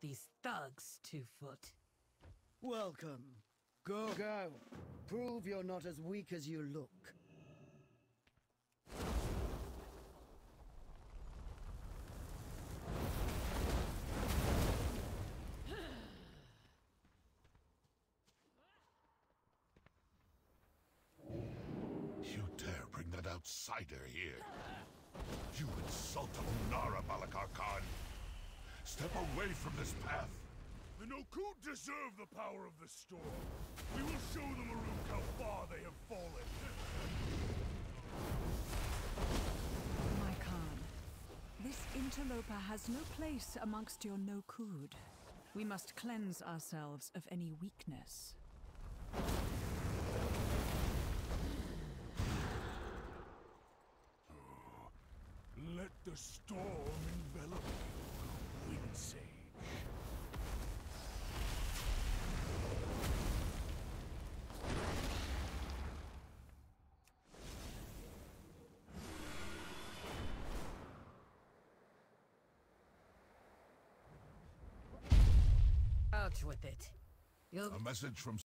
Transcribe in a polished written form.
these thugs, Two-Foot. Welcome. Go. Go. Prove you're not as weak as you look. You dare bring that outsider here? You insult Onara, Balakar Khan! Step away from this path! The Nokud deserve the power of the storm. We will show the Maruk how far they have fallen. My Khan, this interloper has no place amongst your Nokud. We must cleanse ourselves of any weakness. Let the storm envelop you, Wind Sage. Out with it. A message from